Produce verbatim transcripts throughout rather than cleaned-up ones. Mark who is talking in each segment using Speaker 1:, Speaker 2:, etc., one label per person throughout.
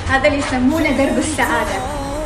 Speaker 1: هذا اللي يسمونه درب السعادة.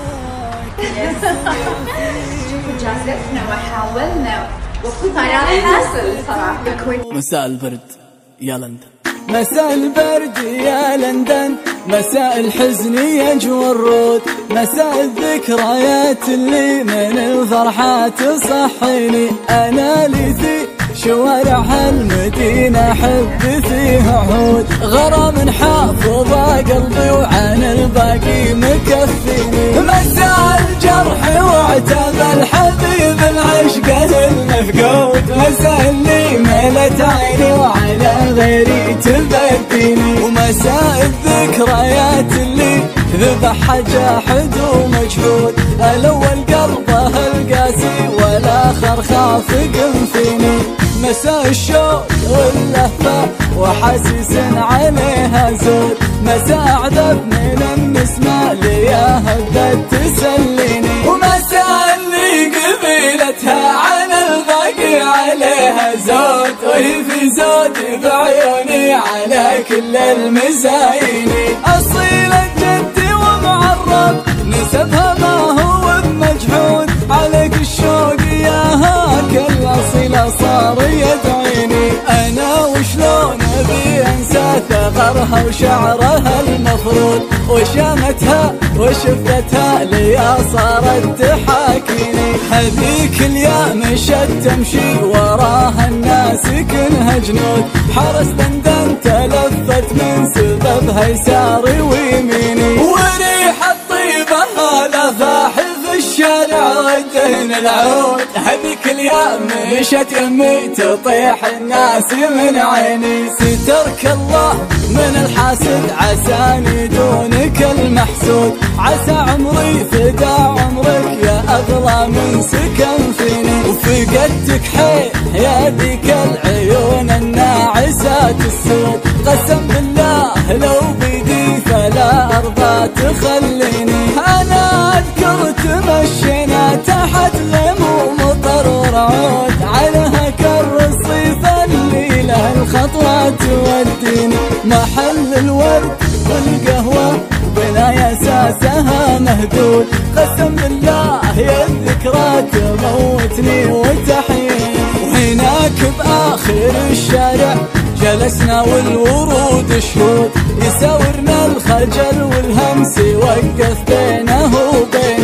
Speaker 2: شوفوا جازفنا وحاولنا وكنا نحصل صراحة.
Speaker 3: مساء البرد يا لندن، مساء البرد يا لندن، مساء الحزن يجوى الرود، مساء الذكريات اللي من الفرحة تصحيني. أنا لي في شوارع المدينة حب فيها عود، غرام حافظ قلبي وعن الباقي مكفيني. مساء الجرح وعتاب الحبيب العشق المفقود، مساء اللي ملت عيني وعلى غيري تبديني. ومساء الذكريات اللي ذبح جاحد ومجهود، الأول قلبه القاسي والآخر خافق فيني. مساء الشوق واللهفة وحسيس عليها زود، مساء عذب من النسمة ليا هبت تسليني. ومساء اللي قبيلتها عن الباقي عليها زود، وهي في زود بعيوني على كل المزايني. أصيلة جدي ومعرب نسبها ما هو بمجحود، عليك الشوق ياها كل أصيلة صار يدعيني. أنا وشلون أبي أنسى ثغرها وشعرها المفروض، وشامتها وشفتها ليا صارت تحاكيني. هذيك اليوم مشت تمشي وراها الناس كلها جنود، حرس لندن تلفت من سببها يساري ويميني. وريح الطيبة هذا فاحل في الشارع ودهن العود، هذيك اليوم مشت يمي تطيح الناس من عيني. سترك الله من الحاسد عساني دونك المحسود، عسى عمري فدا عمرك يا أغلى من سكن فيني. وفقدتك حيل يا ذيك العيون الناعسات السود، قسم بالله لو بيدي فلا أرضى تخليني. أنا أذكر تمشينا تحت غيم مطر ورعود، عليها كر الصيف اللي له الخطوة توديني. محل الورد والقهوة بنايا أساسها مهدود، قسم بالله يا الذكرى تموتني وتحييني. وهناك بآخر الشارع جلسنا والورود شهود، يساورنا الخجل والهمس يوقف بينه وبين